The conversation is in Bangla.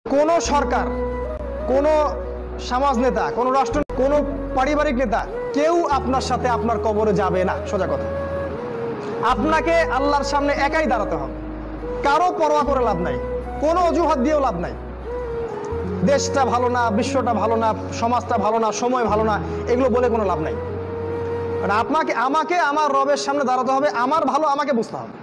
কোনো সরকার, কোনো সমাজ নেতা, কোনো রাষ্ট্র, কোনো পারিবারিক নেতা কেউ আপনার সাথে আপনার কবরে যাবে না। সোজা কথা, আপনাকে আল্লাহর সামনে একাই দাঁড়াতে হবে। কারো পরোয়া করে লাভ নাই, কোনো অজুহাত দিয়েও লাভ নাই। দেশটা ভালো না, বিশ্বটা ভালো না, সমাজটা ভালো না, সময় ভালো না, এগুলো বলে কোনো লাভ নাই। আমাকে আমার রবের সামনে দাঁড়াতে হবে, আমার ভালো আমাকে বুঝতে হবে।